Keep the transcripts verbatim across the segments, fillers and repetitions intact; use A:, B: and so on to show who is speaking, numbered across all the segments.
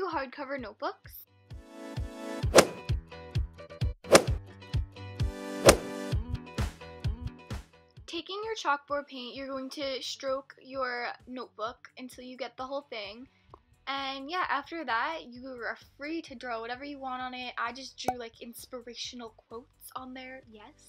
A: two hardcover notebooks. Taking your chalkboard paint, you're going to stroke your notebook until you get the whole thing. And yeah, after that, you are free to draw whatever you want on it. I just drew like inspirational quotes on there, yes.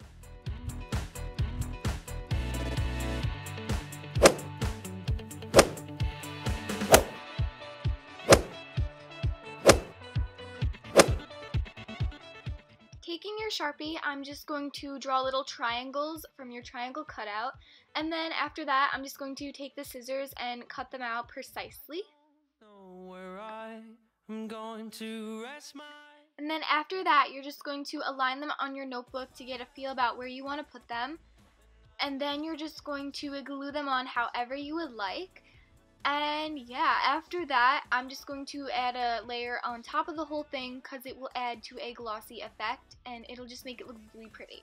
A: Taking your Sharpie, I'm just going to draw little triangles from your triangle cutout, and then after that, I'm just going to take the scissors and cut them out precisely. And then after that, you're just going to align them on your notebook to get a feel about where you want to put them, and then you're just going to glue them on however you would like. And yeah, after that, I'm just going to add a layer on top of the whole thing because it will add to a glossy effect and it'll just make it look really pretty.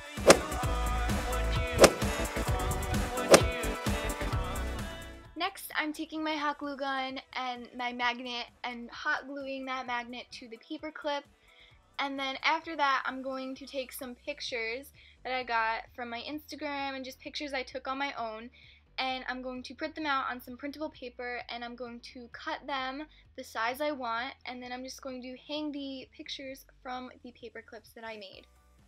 A: Next, I'm taking my hot glue gun and my magnet and hot gluing that magnet to the paper clip. And then after that, I'm going to take some pictures that I got from my Instagram and just pictures I took on my own. And I'm going to print them out on some printable paper, and I'm going to cut them the size I want, and then I'm just going to hang the pictures from the paper clips that I made.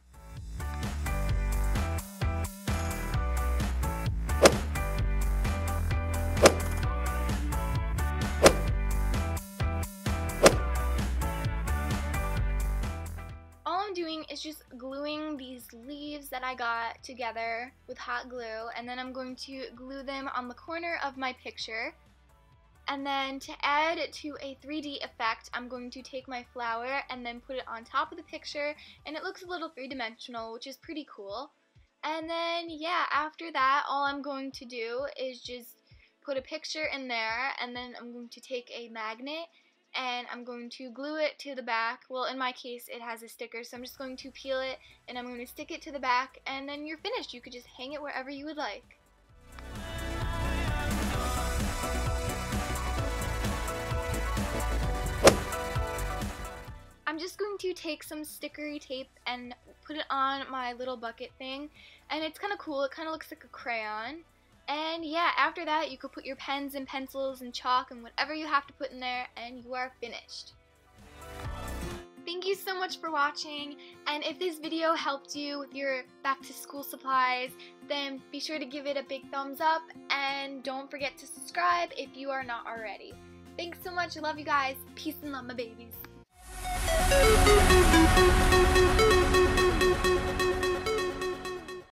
A: Doing is just gluing these leaves that I got together with hot glue, and then I'm going to glue them on the corner of my picture. And then to add to a three D effect, I'm going to take my flower and then put it on top of the picture, and it looks a little three-dimensional, which is pretty cool. And then yeah, after that, all I'm going to do is just put a picture in there, and then I'm going to take a magnet and I'm going to glue it to the back. Well, in my case, it has a sticker, so I'm just going to peel it, and I'm going to stick it to the back, and then you're finished. You could just hang it wherever you would like. I'm just going to take some stickery tape and put it on my little bucket thing, and it's kind of cool. It kind of looks like a crayon. And yeah, after that, you could put your pens and pencils and chalk and whatever you have to put in there, and you are finished. Thank you so much for watching, and if this video helped you with your back to school supplies, then be sure to give it a big thumbs up, and don't forget to subscribe if you are not already. Thanks so much. I love you guys. Peace and love, my babies.